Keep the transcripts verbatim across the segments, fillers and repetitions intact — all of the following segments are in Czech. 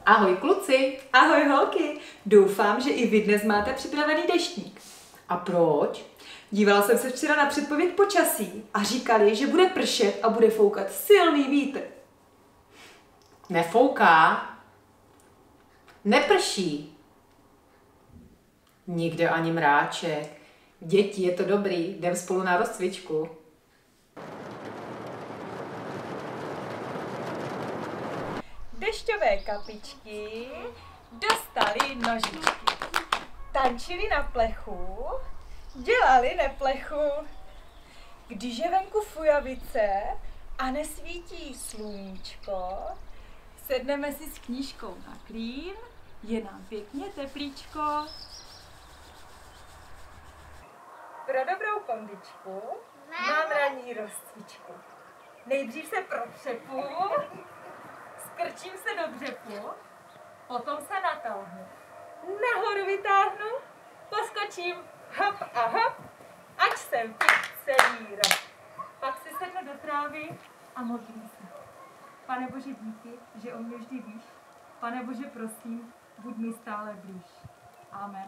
Ahoj kluci. Ahoj holky. Doufám, že i vy dnes máte připravený deštník. A proč? Dívala jsem se včera na předpověď počasí a říkali, že bude pršet a bude foukat silný vítr. Nefouká. Neprší. Nikde ani mráček. Děti, je to dobrý, jdem spolu na rozcvičku. Dešťové kapičky dostali nožičky. Tančili na plechu, dělali neplechu. Když je venku fujavice a nesvítí sluníčko, sedneme si s knížkou na klín, je nám pěkně teplíčko. Pro dobrou kondičku mám ranní rozcvičku. Nejdřív se protřepu, skrčím se do dřepu, potom se natáhnu. Nahoru vytáhnu, poskočím, hop a hop, ať jsem fit celý rok. Pak si sednu do trávy a modlím se. Pane Bože, díky, že o mě vždy víš. Pane Bože, prosím, buď mi stále blíž. Amen.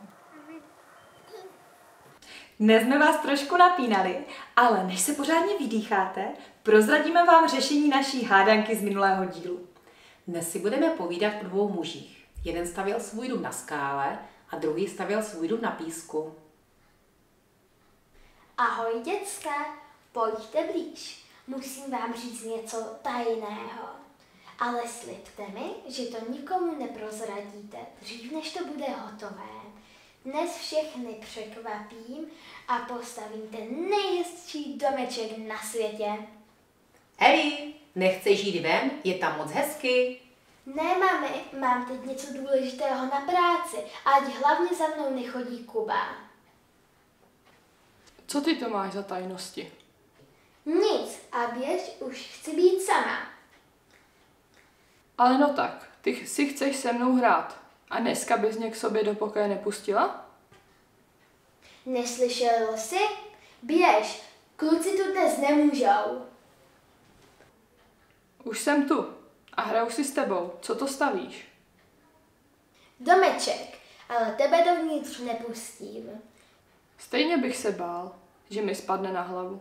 Dnes jsme vás trošku napínali, ale než se pořádně vydýcháte, prozradíme vám řešení naší hádanky z minulého dílu. Dnes si budeme povídat o dvou mužích. Jeden stavěl svůj dům na skále a druhý stavěl svůj dům na písku. Ahoj děcka, pojďte blíž. Musím vám říct něco tajného. Ale slibte mi, že to nikomu neprozradíte, dřív než to bude hotové. Dnes všechny překvapím a postavím ten nejhezčí domeček na světě. Eli, nechceš jít ven? Je tam moc hezky. Ne, mami, mám teď něco důležitého na práci, ať hlavně za mnou nechodí Kuba. Co ty to máš za tajnosti? Nic, a běž, už chci být sama. Ale no tak, ty si chceš se mnou hrát. A dneska bys mě k sobě do pokoje nepustila? Neslyšel jsi? Běž, kluci tu dnes nemůžou. Už jsem tu a hraju si s tebou. Co to stavíš? Domeček, ale tebe dovnitř nepustím. Stejně bych se bál, že mi spadne na hlavu.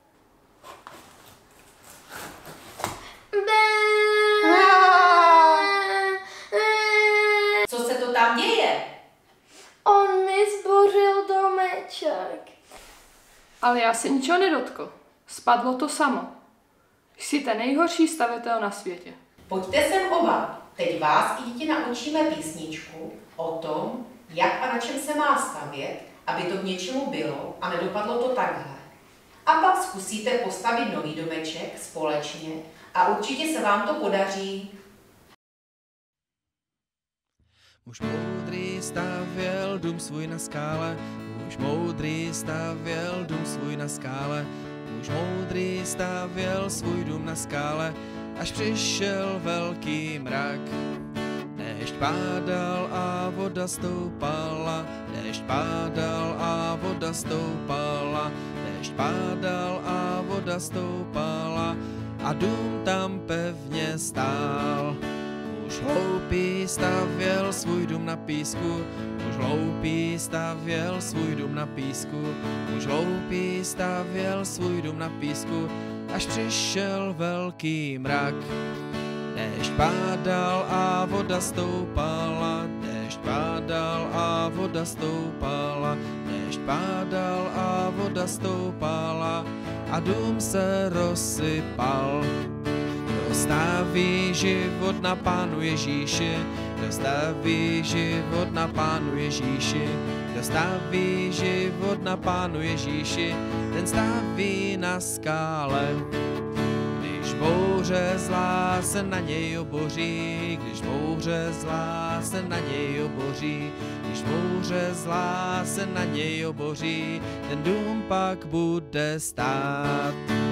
Co se to tam děje? On mi zbořil domeček. Ale já se ničeho nedotkl. Spadlo to samo. Jsi ten nejhorší stavitel na světě. Pojďte sem oba. Teď vás i děti naučíme písničku o tom, jak a na čem se má stavět, aby to k něčemu bylo a nedopadlo to takhle. A pak zkusíte postavit nový domeček společně a určitě se vám to podaří. Muž moudrý stavěl dům svůj na skále, muž moudrý stavěl dům svůj na skále, muž moudrý stavěl svůj dům na skále, až přišel velký mrak. Déšť pádal a voda stoupala, déšť pádal a voda stoupala, déšť pádal a voda stoupala a dům tam pevně stál. Muž hloupý stavěl svůj dům na písku, muž hloupý stavěl svůj dům na písku, muž hloupý stavěl svůj dům na písku, až přišel velký mrak. Déšť pádal a voda stoupala, déšť pádal a voda stoupala, déšť pádal a voda stoupala a dům se rozsypal. Dostaví život na Pánu Ježíši, dostaví život na Pánu Ježíši, dostaví život na Pánu Ježíši, ten staví na skále. Když bouře zlá se na něj oboří, když bouře zlá se na něj oboří, když bouře zlá se na něj oboří, ten dům pak bude stát.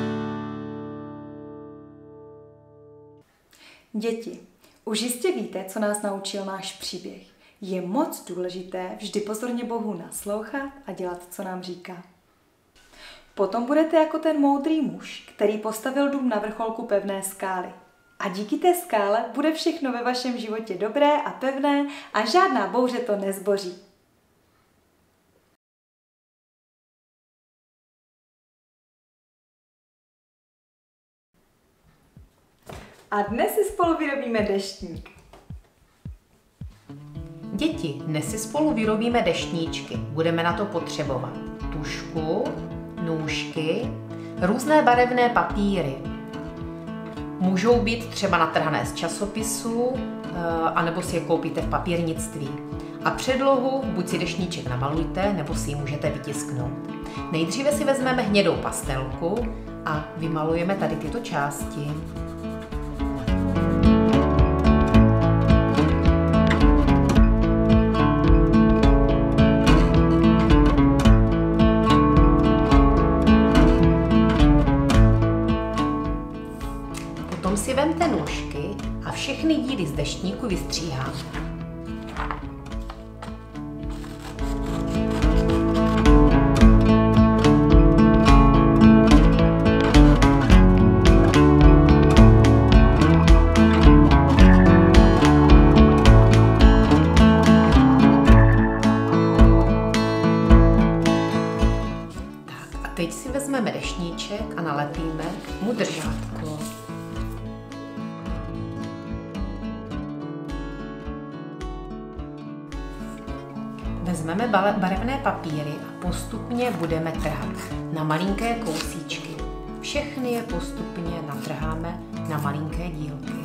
Děti, už jistě víte, co nás naučil náš příběh. Je moc důležité vždy pozorně Bohu naslouchat a dělat, co nám říká. Potom budete jako ten moudrý muž, který postavil dům na vrcholku pevné skály. A díky té skále bude všechno ve vašem životě dobré a pevné a žádná bouře to nezboří. A dnes si spolu vyrobíme deštník. Děti, dnes si spolu vyrobíme deštníčky. Budeme na to potřebovat tužku, nůžky, různé barevné papíry. Můžou být třeba natrhané z časopisu, anebo si je koupíte v papírnictví. A předlohu buď si deštníček namalujte, nebo si ji můžete vytisknout. Nejdříve si vezmeme hnědou pastelku a vymalujeme tady tyto části. Potom si vemte nůžky a všechny díly z deštníku vystříháme. Teď si vezmeme deštníček a nalepíme mu držátko. Vezmeme barevné papíry a postupně budeme trhat na malinké kousíčky. Všechny je postupně natrháme na malinké dílky.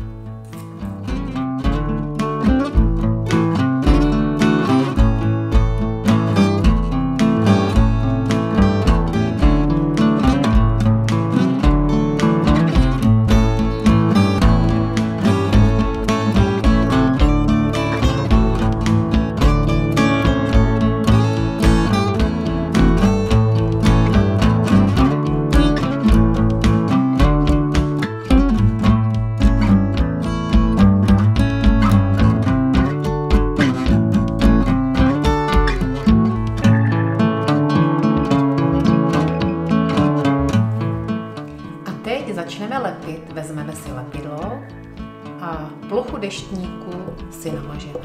Začneme lepit, vezmeme si lepidlo a plochu deštníku si namažeme.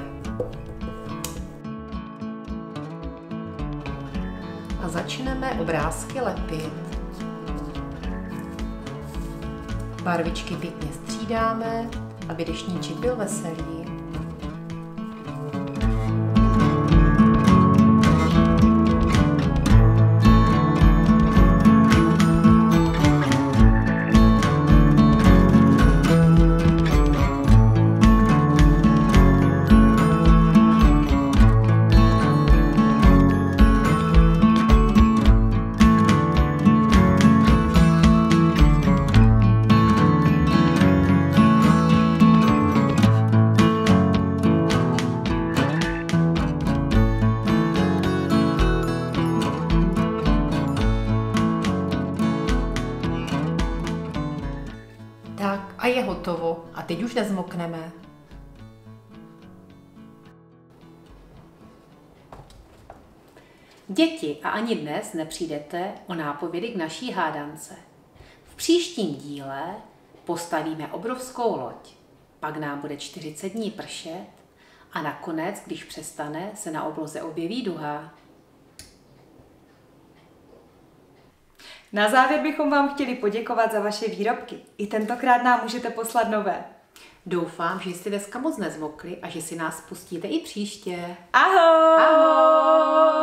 A začneme obrázky lepit. Barvičky pěkně střídáme, aby deštníček byl veselý. Tak a je hotovo. A teď už nezmokneme. Děti, a ani dnes nepřijdete o nápovědy k naší hádance. V příštím díle postavíme obrovskou loď, pak nám bude čtyřicet dní pršet a nakonec, když přestane, se na obloze objeví duha. Na závěr bychom vám chtěli poděkovat za vaše výrobky. I tentokrát nám můžete poslat nové. Doufám, že jste dneska moc nezmokli a že si nás pustíte i příště. Ahoj! Ahoj!